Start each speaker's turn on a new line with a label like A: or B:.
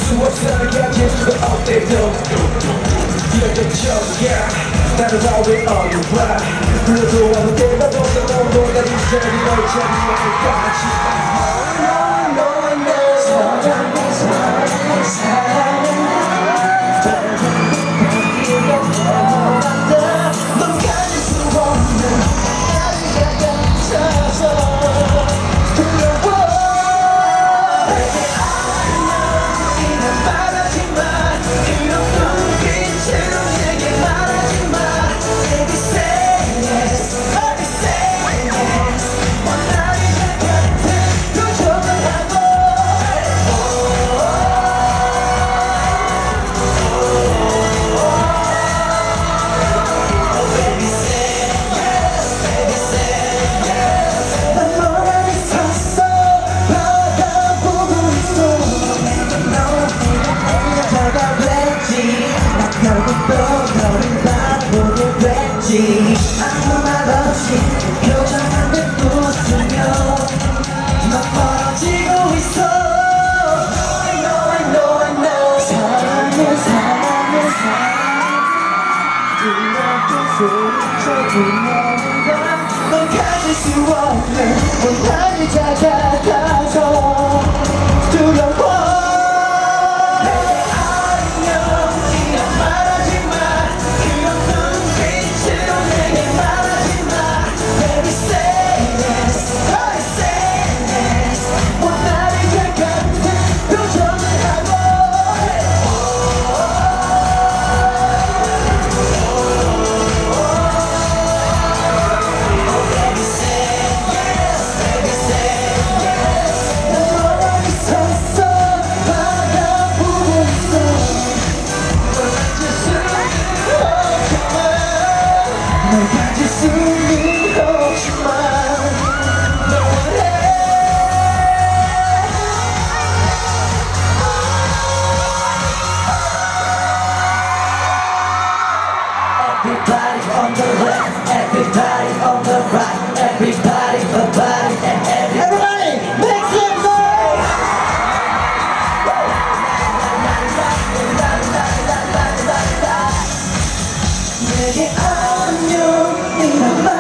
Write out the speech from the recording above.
A: 수 없어야지 어때도 이렇겠죠 yeah 나를 봐왜 어려워 불러도 아무 때나 너도 날 이제는 널 찾는 것까지 아무 말 없이 표정 한 대 웃으며 너 멀어지고 있어 I know I know I know 사랑해 사랑해 사랑해 이렇게 소리쳐 보내는 넌 가질 수 없는 원한이 다가가서 두려워 널 가질 수는 없지만 널 원해 Everybody on the left, everybody on the right, everybody, everybody, and everybody make some noise! 내게 안녕 이런 말